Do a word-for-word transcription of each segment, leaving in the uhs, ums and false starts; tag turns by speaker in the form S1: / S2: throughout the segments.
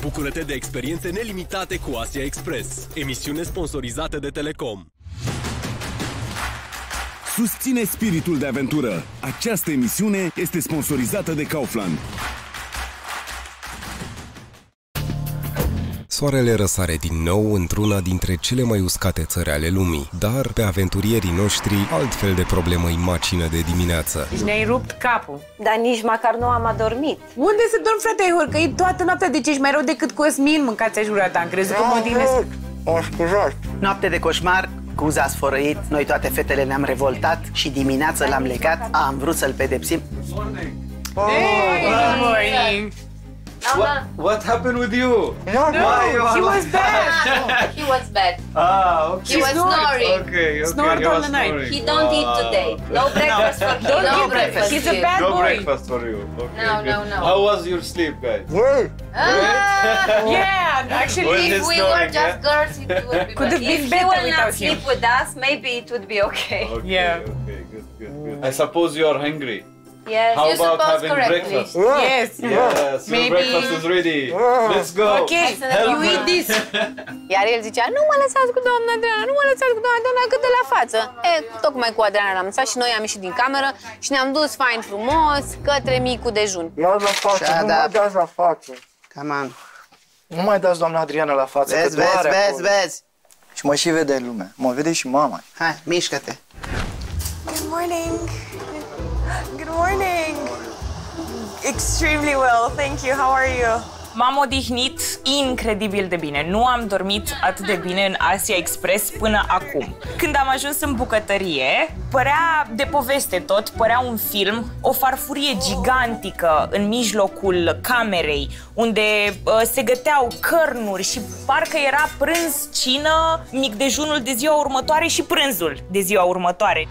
S1: Bucură-te de experiențe nelimitate cu Asia Express. Emisiune sponsorizată de Telecom.
S2: Susține spiritul de aventură. Această emisiune este sponsorizată de Kaufland.
S3: Soarele răsare din nou într-una dintre cele mai uscate țări ale lumii, dar pe aventurierii noștri altfel de problemă îi macină de dimineață.
S4: Deci ne-ai rupt capul.
S5: Dar nici măcar nu am adormit.
S4: Unde să dorm, frate? Ai hărcăit toată noaptea, deci ești mai rău decât Cosmin, mâncați ajurat. Am crezut că mă odihnesc.
S6: O scuzați.
S7: Noapte de coșmar, Cuza a sfărăit, noi toate fetele ne-am revoltat și dimineața l-am legat, am vrut să-l pedepsim.
S4: Hey,
S8: What, what happened with you?
S6: No, no,
S4: he was bad.
S8: He was bad.
S6: Ah, okay.
S8: He was snoring.
S6: Okay, okay.
S4: Snored
S6: he
S4: all
S6: was
S4: the night.
S6: snoring.
S8: He don't
S6: Wow.
S8: eat today. No breakfast for him.
S4: Don't
S8: No
S4: give
S8: breakfast.
S4: He's a
S8: for him.
S4: bad
S6: No
S4: boy.
S6: breakfast for you. Okay,
S8: No,
S6: good.
S8: no, no.
S6: How was your sleep, guys?
S4: Yeah,
S6: When
S4: actually,
S6: he's
S8: If we
S6: snoring,
S8: were just
S6: yeah?
S8: girls, it would be
S4: Could have
S8: better.
S4: been
S8: If he
S4: better
S8: will
S4: without
S8: not
S4: him.
S8: sleep with us, maybe it would be okay.
S6: Okay,
S4: Yeah.
S6: okay, good, good, good. I suppose you are hungry.
S8: Yes,
S6: How
S8: you
S6: about
S8: suppose
S6: having
S8: correctly.
S6: breakfast?
S4: yes.
S6: Yes, your
S4: Maybe-
S6: breakfast is ready. Let's go.
S4: Okay,
S8: Help
S4: you
S8: me.
S4: eat this.
S5: Iar el zicea, nu mă lăsați cu doamna Adriana, nu mă lăsați cu doamna Adriana, cât de la față. E, tocmai cu Adriana l-am lăsat și noi am ieșit din cameră și ne-am dus fain frumos către micul dejun.
S6: Ia la față,
S7: Shut
S6: nu mai
S7: up.
S6: dați la față.
S7: Come on.
S6: Nu mai dați doamna Adriana la față, că
S7: Vezi, vezi,
S6: doare
S7: vezi,
S6: acolo.
S7: vezi.
S9: Și mă și vede lumea. Mă vede și mama.
S7: Hai, mișcă-te.
S10: Good morning. Good morning. Extremely well, thank you. How are you?
S4: M-am odihnit incredibil de bine. Nu am dormit atât de bine în Asia Express până acum. Când am ajuns în bucătărie, părea de poveste tot, părea un film, o farfurie gigantică în mijlocul camerei, unde uh, se găteau cărnuri și parcă era prânz, cină, mic dejunul de ziua următoare și prânzul de ziua următoare.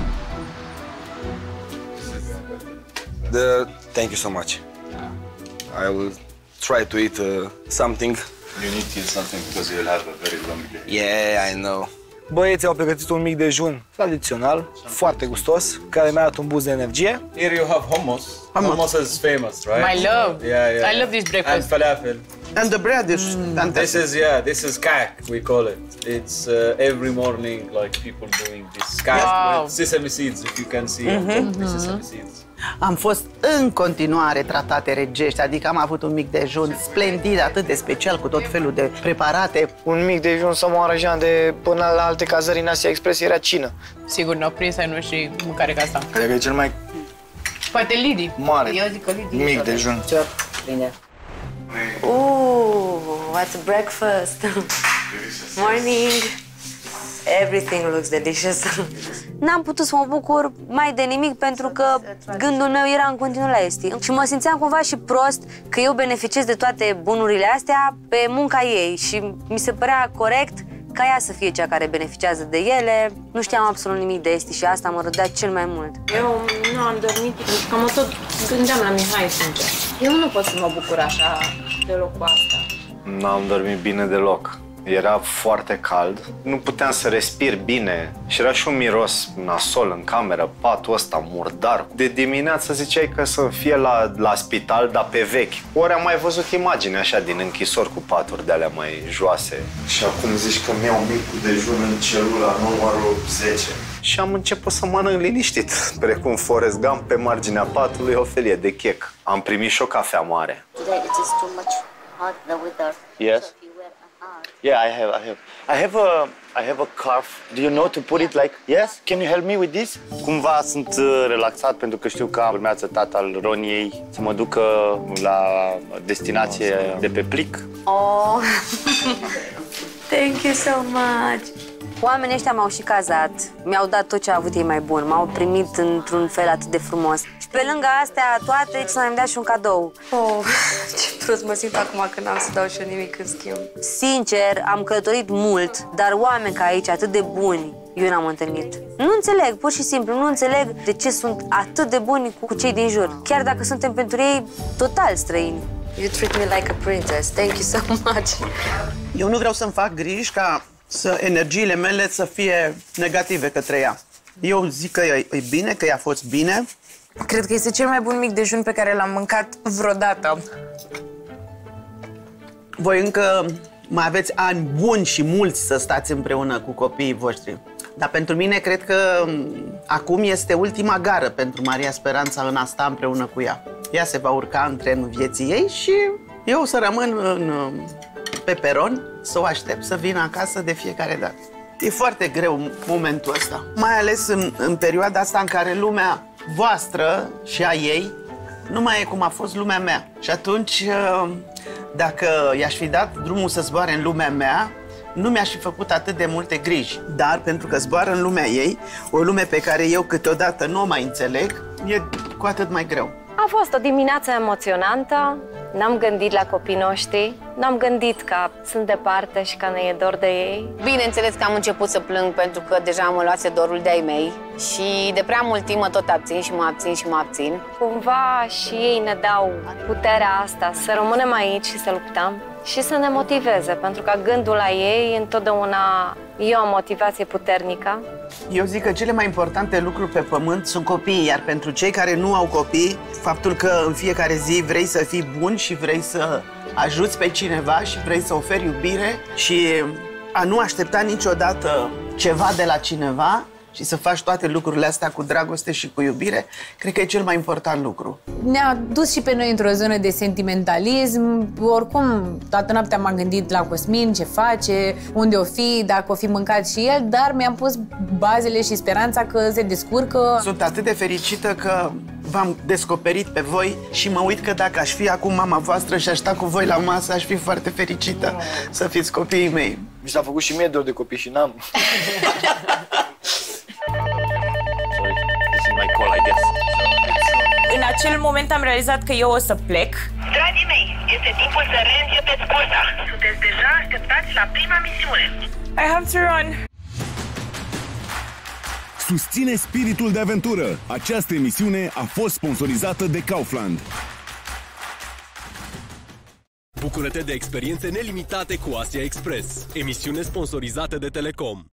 S9: The, thank you so much. I will try to eat uh, something.
S11: You need to eat something because you'll have a very long day.
S9: Yeah, I know.
S6: Băieții au pregătit un mic dejun tradițional, foarte gustos, care mi-a dat un boost de energie.
S11: Here you have hummus. Hummus is famous, right?
S4: My love.
S11: Yeah, yeah.
S4: I love this breakfast.
S11: And falafel.
S7: And the bread is
S11: This
S7: fantastic.
S11: is, yeah, this is kak, we call it. It's uh, every morning, like, people doing this kak
S4: Wow.
S11: with sesame seeds, if you can see on top, the sesame seeds.
S7: Am fost în continuare tratate regești, adică am avut un mic dejun splendid, atât de special, cu tot felul de preparate.
S6: Un mic dejun să mă aranjam de până la alte cazări în Asia Express era cină.
S4: Sigur, n-au prins ai noștri mâncare ca asta.
S9: Cred că e cel mai
S4: Poate Lidi.
S9: mare
S4: Eu zic că Lidi.
S9: mic dejun.
S5: Bine. Ooh, what's breakfast? Morning. Everything looks delicious. N-am putut să mă bucur mai de nimic pentru că gândul meu era în continuu la Esti. Și mă simțeam cumva și prost că eu beneficiez de toate bunurile astea pe munca ei și mi se părea corect ca ea să fie cea care beneficiază de ele. Nu știam absolut nimic de Esti și asta mă rădea cel mai mult.
S8: Eu nu am dormit pentru că mă tot gândeam la Mihai, sincer. Eu nu pot să mă bucur așa deloc cu asta.
S12: N-am dormit bine deloc. Era foarte cald, nu puteam să respir bine și era și un miros nasol în cameră, patul ăsta murdar. De dimineață ziceai că să fie la, la spital, dar pe vechi. Ori am mai văzut imagini așa din închisori cu paturi de alea mai joase.
S9: Și acum zici că mi-au micul dejun în celula numărul zece.
S12: Și am început să mănânc liniștit, precum Forrest Gump pe marginea patului, o felie de chec. Am primit și o cafea mare.
S8: Today it is too much hot, the weather.
S12: Yes.
S8: So if you wear a hat.
S12: Yeah, I have, I have. I have a, I have a scarf. Do you know to put it like? Yes. Can you help me with this? Cumva sunt uh, relaxat pentru că știu că urmează tatăl Roniei să mă ducă la destinație de pe plic.
S5: Oh, thank you so much. Oamenii ăștia m-au și cazat, mi-au dat tot ce au avut ei mai bun, m-au primit într-un fel atât de frumos. Și pe lângă astea toate, ce să-mi dea și un cadou. Oh, ce prost mă simt acum când am să dau și eu nimic în schimb. Sincer, am călătorit mult, dar oameni ca aici, atât de buni, eu n-am întâlnit. Nu înțeleg, pur și simplu, nu înțeleg de ce sunt atât de buni cu cei din jur, chiar dacă suntem pentru ei total străini. You treat me like a princess. Thank you so much.
S7: Eu nu vreau să-mi fac griji ca să energiile mele să fie negative către ea. Eu zic că e, e bine, că i-a fost bine.
S4: Cred că este cel mai bun mic dejun pe care l-am mâncat vreodată.
S7: voi încă mai aveți ani buni și mulți să stați împreună cu copiii voștri. Dar pentru mine cred că acum este ultima gară pentru Maria Speranța în a sta împreună cu ea. Ea se va urca în trenul vieții ei și eu o să rămân în, pe peron să o aștept să vină acasă de fiecare dată. E foarte greu momentul ăsta, mai ales în, în perioada asta în care lumea voastră și a ei nu mai e cum a fost lumea mea. Și atunci, dacă i-aș fi dat drumul să zboare în lumea mea, nu mi-aș fi făcut atât de multe griji. Dar pentru că zboară în lumea ei, o lume pe care eu câteodată nu o mai înțeleg, e cu atât mai greu.
S13: A fost o dimineață emoționantă, n-am gândit la copiii noștri, n-am gândit că sunt departe și că ne e dor de ei.
S5: Bineînțeles că am început să plâng pentru că deja mă luase dorul de ai mei și de prea mult timp mă tot abțin și mă abțin și mă abțin.
S13: Cumva și ei ne dau puterea asta să rămânem aici și să luptăm și să ne motiveze, pentru că gândul la ei întotdeauna e o motivație puternică.
S7: Eu zic că cele mai importante lucruri pe pământ sunt copiii, iar pentru cei care nu au copii, faptul că în fiecare zi vrei să fii bun și vrei să ajuți pe cineva și vrei să oferi iubire și a nu aștepta niciodată ceva de la cineva și să faci toate lucrurile astea cu dragoste și cu iubire, cred că e cel mai important lucru.
S14: Ne-a dus și pe noi într-o zonă de sentimentalism. Oricum, toată noaptea m-am gândit la Cosmin, ce face, unde o fi, dacă o fi mâncat și el, dar mi-am pus bazele și speranța că se descurcă.
S7: Sunt atât de fericită că v-am descoperit pe voi și mă uit că dacă aș fi acum mama voastră și aș sta cu voi la masă, aș fi foarte fericită să fiți copiii mei.
S6: Mi s-a făcut și mie dor de copii și n-am.
S4: În acel moment am realizat că eu o să plec.
S15: Dragii mei, este timpul să reîncepeți cursa. Sunteți deja așteptați la prima misiune.
S4: I have to run.
S2: Susține spiritul de aventură. Această emisiune a fost sponsorizată de Kaufland.
S1: Bucură-te de experiențe nelimitate cu Asia Express, emisiune sponsorizată de Telecom.